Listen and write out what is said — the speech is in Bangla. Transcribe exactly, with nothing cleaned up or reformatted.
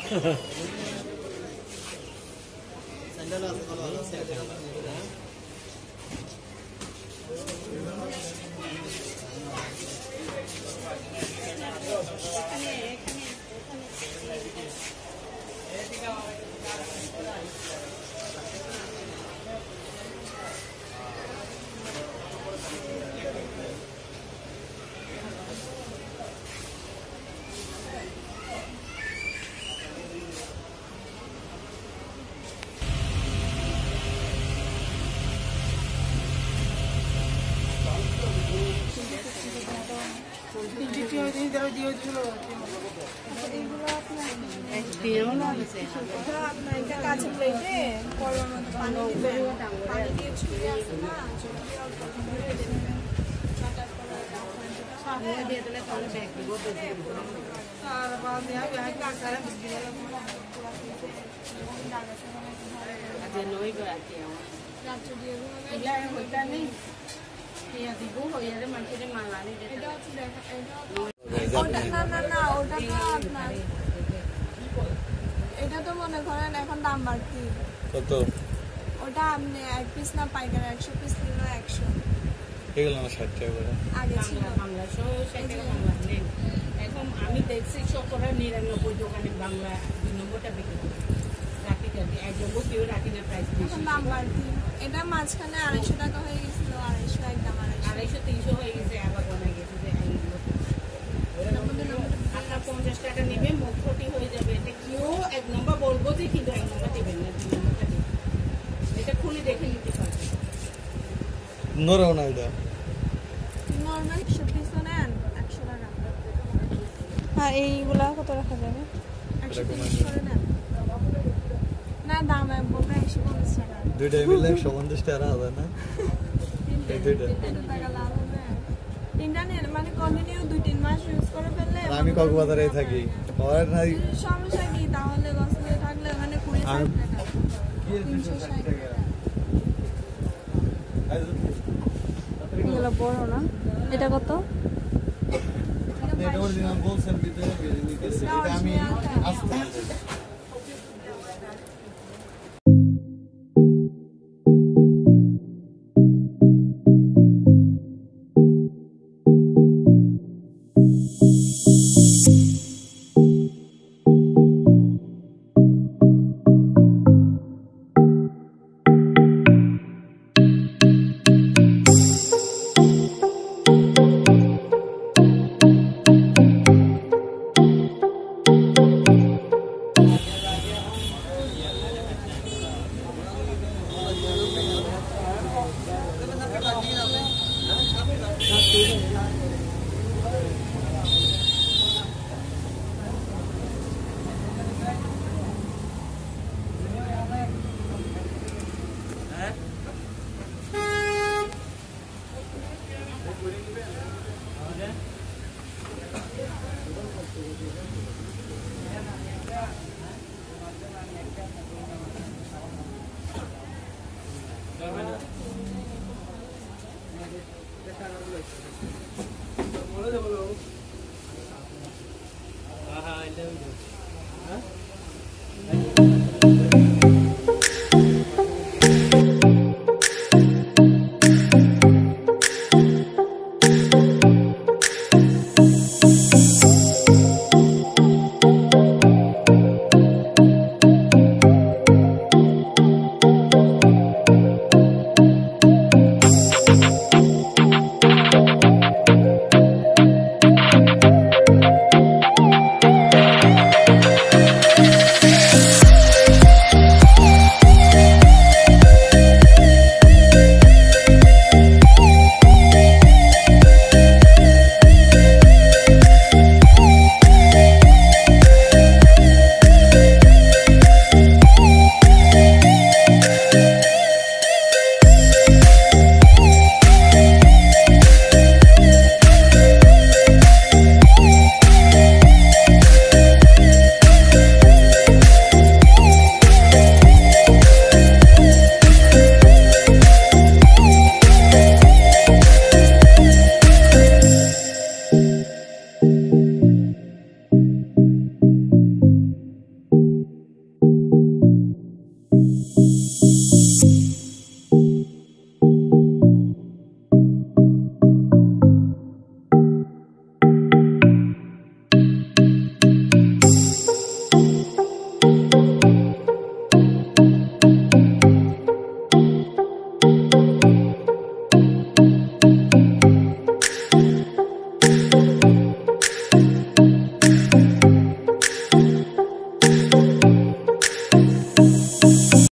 স্যান্ডেল আছে ভালো ভালো স্যান্ডেল কাছে প্লেটে কলার মতো পানি দিবেন পানি দিয়ে ছুঁড়ে আসে না ছুঁড়ে অল্প ধরে দেবেন সামনে দিয়ে দিলে তাহলে ব্যাগ দিব আর বাদ দেয়া ব্যাগ কাটারে বিস্কিট আজে নই গো আজে রাত্রে দিয়ে এলা হইতা নেই ইয়া দিব হইয়ারে মানুষের মালানি দিতে এটা হচ্ছে দেখা এটা ওটা না না না ওটা তো আপনার এটা তো মনে করেন এখন দাম বাড়তি কত ওটা আপনি এক পিস না পাইকারি একশো পিস নিলো একশো এগুলো না ষাট টাকা করে আগে ছিল বাংলা সহ ষাট টাকা বাংলা নেন এখন আমি দেখছি সকরা নিরানব্বই দোকানে বাংলা দুই নম্বরটা বিক্রি করে রাখি কাটি এক নম্বর কেউ রাখি না প্রাইস এখন দাম বাড়তি এটা মাঝখানে আড়াইশো টাকা হয়ে গেছিল আড়াইশো একদম আড়াইশো আড়াইশো তিনশো হয়ে গেছে আবার কমে গেছে যে এইগুলো আপনার পঞ্চাশ টাকা নেবে মুখ ক্ষতি হয়ে যাবে এটা কেউ এক নম্বর বলবো যে কিন্তু এক নম্বর দেবেন না দুই নম্বরটা দেবেন এটা খুলে দেখে নিতে পারবেন নরম না এটা নর্মাল একশো পিস নেন একশো টাকা আর এইগুলা কত রাখা যাবে একশো তিরিশ করে নেন না দাম বলবে একশো পঞ্চাশ টাকা দুইটা মিলে একশো পঞ্চাশ টাকা হবে না এই দুইটা তিনটা টাকা লাভ হবে তিনটা নেন মানে কন্টিনিউ দুই তিন মাস ইউজ করে ফেললে আমি কক্সবাজারে থাকি আর নাই সমস্যা কি তাহলে গসলে থাকলে মানে কুড়ি ষাট টাকা তিনশো ষাট টাকা এগুলো বড় না এটা কত এটা অরিজিনাল বলছেন ভিতরে গেছে এটা আমি আস্তে हाँ हाँ